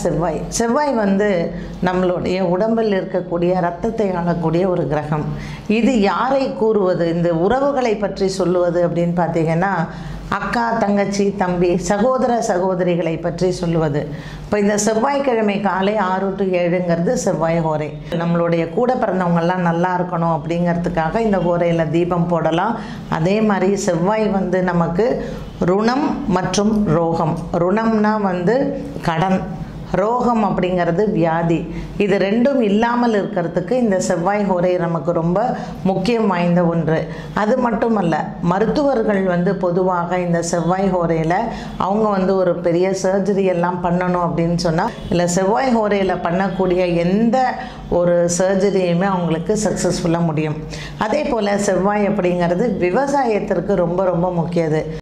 செவ்வாய் வந்து நம்மளுடைய உடம்பில் இருக்கக்கூடிய இரத்தத்தை ஆளக்கூடிய ஒரு கிரகம். இது யாரை கூறுவது, இந்த உறவுகளை பற்றி சொல்லுவது அப்படின்னு பார்த்தீங்கன்னா, அக்கா தங்கச்சி தம்பி சகோதர சகோதரிகளை பற்றி சொல்லுவது. இப்போ இந்த செவ்வாய்க்கிழமை காலை 6 to 7ங்கிறது செவ்வாய் ஹோரை. நம்மளுடைய கூட பிறந்தவங்கெல்லாம் நல்லா இருக்கணும் அப்படிங்கிறதுக்காக இந்த ஹோரையில் தீபம் போடலாம். அதே மாதிரி செவ்வாய் வந்து நமக்கு ருணம் மற்றும் ரோகம். ருணம்னா வந்து கடன், ரோகம் அப்படிங்கிறது வியாதி. இது ரெண்டும் இல்லாமல் இருக்கிறதுக்கு இந்த செவ்வாய் ஹோரை நமக்கு ரொம்ப முக்கியம் வாய்ந்த ஒன்று. அது மட்டுமல்ல, மருத்துவர்கள் வந்து பொதுவாக இந்த செவ்வாய் ஹோரையில் அவங்க வந்து ஒரு பெரிய சர்ஜரி எல்லாம் பண்ணணும் அப்படின்னு சொன்னால், இல்லை செவ்வாய் ஹோரையில் பண்ணக்கூடிய எந்த ஒரு சர்ஜரியுமே அவங்களுக்கு சக்ஸஸ்ஃபுல்லாக முடியும். அதே போல் செவ்வாய் அப்படிங்கிறது விவசாயத்திற்கு ரொம்ப ரொம்ப முக்கியது.